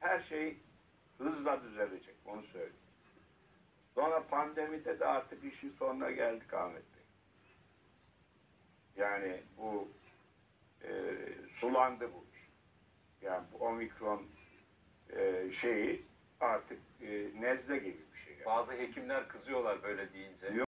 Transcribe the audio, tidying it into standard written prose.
her şey hızla düzelecek, onu söyleyeyim. Sonra pandemide de artık işin sonuna geldik Ahmet Bey. Yani bu sulandı bu iş. Yani bu omikron şeyi artık nezle gibi bir şey. Bazı hekimler kızıyorlar böyle deyince.